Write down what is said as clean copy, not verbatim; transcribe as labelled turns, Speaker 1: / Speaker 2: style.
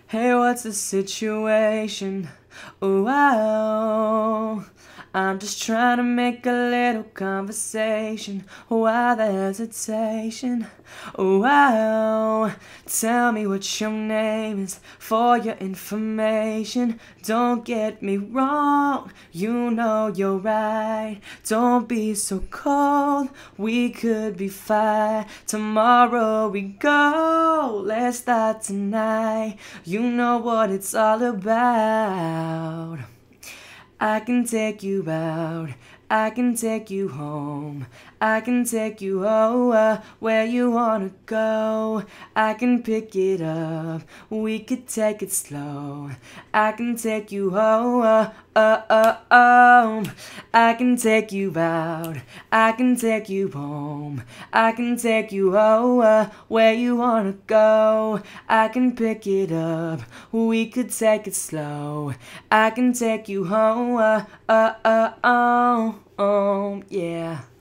Speaker 1: Hey, what's the situation? Wow, I'm just trying to make a little conversation. Why the hesitation? Wow, tell me what your name is for your information. Don't get me wrong, you know you're right. Don't be so cold, we could be fine. Tomorrow we go, let's start tonight. You know what it's all about. I can take you out, I can take you home, I can take you where you wanna go. I can pick it up, we could take it slow. I can take you home, I can take you out, I can take you home, I can take you where you wanna go. I can pick it up, we could take it slow. I can take you home, yeah.